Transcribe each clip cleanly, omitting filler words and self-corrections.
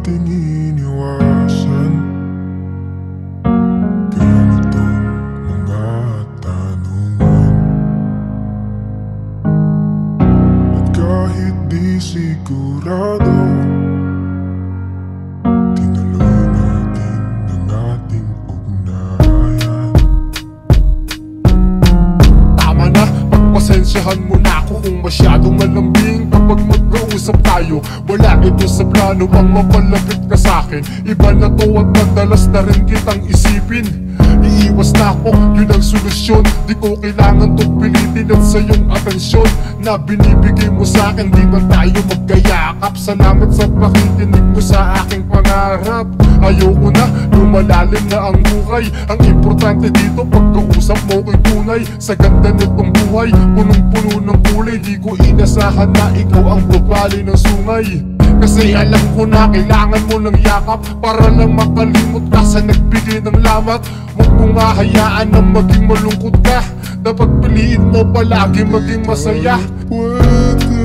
nating iniwasan ganitong mga tanungan. At kahit di sigurado, tinuloy natin ang ating ugnayan. Tama na, pagpasensyahan mo na ako kung masyadong malambing kapag mag-uusap tayo. Wala ito sa plano pang mapalapit ka sa'kin. Iba na to at madalas na rin kitang isipin. Iiwas na ako, yun ang solusyon. Di ko kailangan tong pilitin at sa iyong atensyon na binibigay mo sa'kin. Di ba tayo magkayakap? Salamat sa pakikinig mo sa aking pangarap. Ayoko na, lumalalim na ang buhay. Ang importante dito, pagkausap mo ko'y tunay. Sa ganda nitong buhay, punong-puno ng kulay. Di ko inasahan na ikaw ang babali ng sungay. Kasi alam ko na kailangan mo ng yakap para lang makalimot ka sa nagbigay ng lamat. Huwag mong hahayaan na maging malungkot ka. Dapat piliin mo palagi maging masaya. Pwede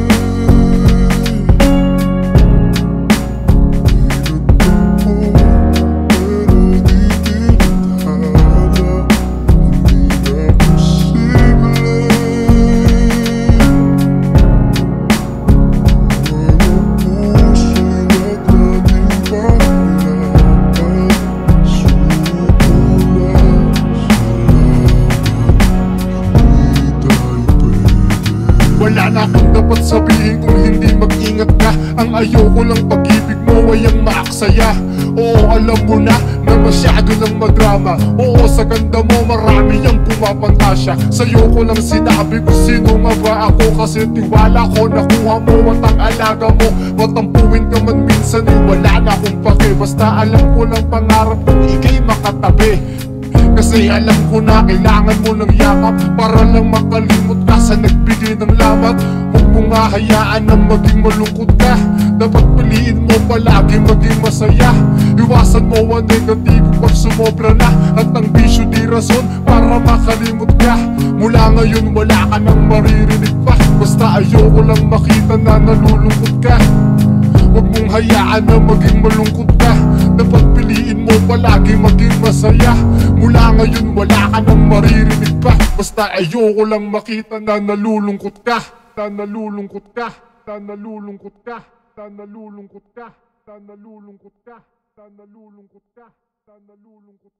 wala na akong dapat sabihin kung hindi mag-ingat ka. Ang ayoko lang pag-ibig mo ay ang maaksaya. Oo, alam mo na masyado ng madrama. Oo, sa ganda mo marami ang pumapantasya. Sa'yo ko lang sinabi kung sino nga ba ako. Kasi tiwala ko nakuha mo at ang alaga mo. Matampuin ka man minsan eh wala na akong pake. Basta alam ko lang pangarap kung ika'y makatabi. Kasi alam ko na kailangan mo ng yakap para lang makalimot ka sa nagbigay ng lamat. Huwag mong hahayaan na maging malungkot ka. Dapat piliin mo palagi maging masaya. Iwasan mo ang negatibo pag sumobra na. At ang bisyo di rason para makalimot ka. Mula ngayon wala ka nang maririnig pa. Basta ayoko lang makita na nalulungkot ka. Huwag mong hayaan na maging malungkot ka. Dapat piliin mo palagi maging masaya. Mula ngayon wala ka nang maririnig pa. Basta ayoko lang makita na nalulungkot ka. Na nalulungkot ka. Na nalulungkot ka. Na nalulungkot ka. Na nalulungkot ka. Na nalulungkot ka. Na nalulungkot ka.